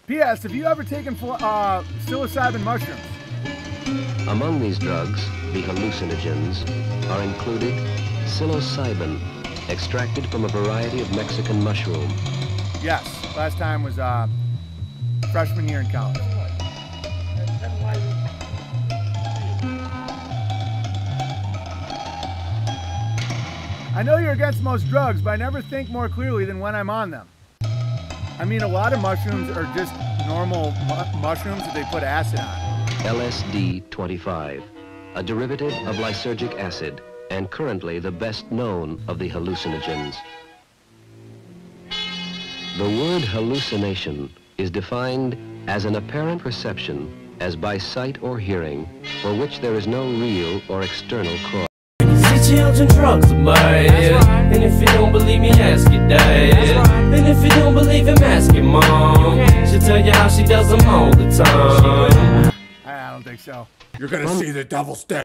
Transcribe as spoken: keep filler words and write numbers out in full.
P S Have you ever taken uh, psilocybin mushrooms? Among these drugs, the hallucinogens, are included psilocybin, extracted from a variety of Mexican mushroom. Yes, last time was uh, freshman year in college. I know you're against most drugs, but I never think more clearly than when I'm on them. I mean, a lot of mushrooms are just normal mu mushrooms that they put acid on. L S D twenty-five, a derivative of lysergic acid, and currently the best known of the hallucinogens. The word hallucination is defined as an apparent perception, as by sight or hearing, for which there is no real or external cause. Children, drugs are bad. And if you don't believe me, ask your dad. And if you don't believe him, ask your mom. She'll tell you how she does them all the time. I don't think so. You're gonna see the devil's stick.